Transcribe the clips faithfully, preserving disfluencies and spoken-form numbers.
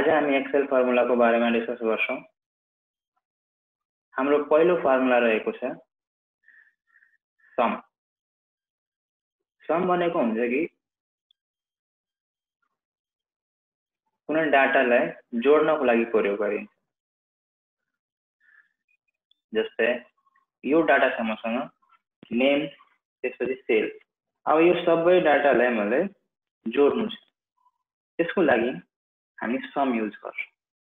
आज हामी Excel formula को बारेमा डिस्कस गर्छौं। हाम्रो पहिलो फर्मुला रहेको छ सम। सम भनेको हुन्छ कि कुनै डाटालाई जोड्नको लागि प्रयोग गरिन्छ। जस्तै यो डाटा छ मसँग नेम त्यसपछि सेल। अब यो सबै डाटालाई मैले जोड्नु छ, त्यसको लागि हामी सम युज गर्छौं।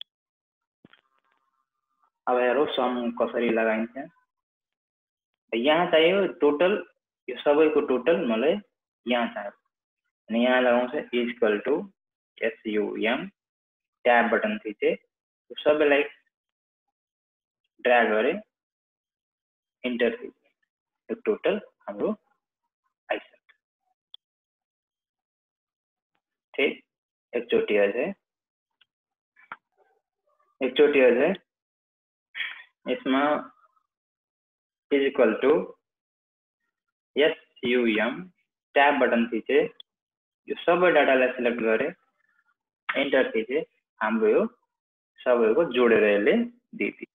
अब हेरौं सम कसरी लगाइन्छ। यहाँ चाहियो टोटल, यो सबैको टोटल मलाई यहाँ चाहियो अनि यहाँ लगाउँछ equal to S U M tab button थिचे यो सबैलाई ड्र्याग गरे इन्टर थिचे यो टोटल हाम्रो आइसक्यो। ठीक, एकचोटि अझै एकचोटि अझै यसमा is equal to S U M tab button थिचे यो सबै डाटालाई सिलेक्ट गरे इन्टर थिचे हाम्रो यो सबैको जोडेर यसले दिइदियो।